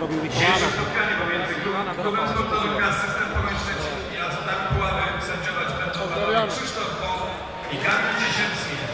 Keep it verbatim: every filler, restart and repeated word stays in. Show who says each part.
Speaker 1: robił Mikołana.
Speaker 2: Dzisiejsze spotkanie pomiędzy
Speaker 1: Mikołana do
Speaker 2: klubem
Speaker 1: Rafała
Speaker 2: sportowym
Speaker 1: Szczęsnego.
Speaker 2: Gaz System Szczecin i Azotami Puławy sędziować będą panowie Krzysztof Koch i Kamil Ciesielski.